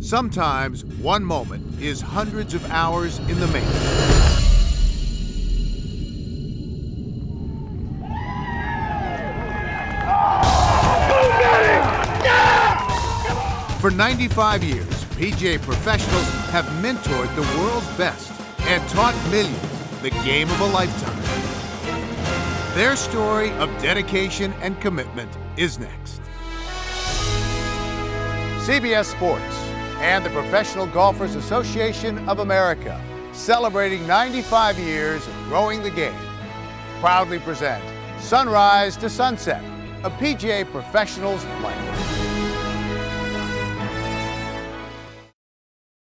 Sometimes one moment is hundreds of hours in the making. For 95 years, PGA professionals have mentored the world's best and taught millions the game of a lifetime. Their story of dedication and commitment is next. CBS Sports and the Professional Golfers Association of America, celebrating 95 years of growing the game, proudly present Sunrise to Sunset, a PGA professional's life.